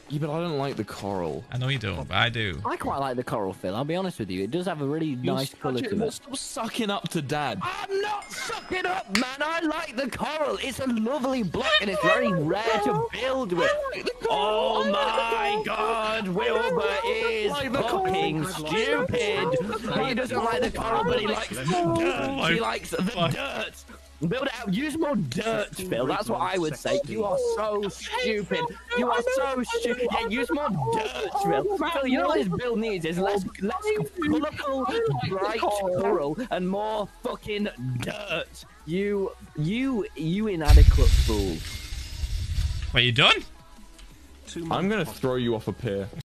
Yeah, but I don't like the coral. I know you don't, but I do. I quite like the coral, Phil. I'll be honest with you. It does have a really nice colour to it. Stop sucking up to Dad. I'm not sucking up, man. I like the coral. It's a lovely block and it's very rare to build with. Oh my God, Wilbur is fucking stupid. He doesn't like the coral, but he likes the dirt. He likes the dirt. Build it out. Use more dirt, Phil. That's what I would say. You are so stupid. You are so stupid. Yeah, use more dirt, Phil. Phil, you know what this build needs is less colourful, bright coral and more fucking dirt. You inadequate fool. Wait, you done? I'm gonna throw you off a pier.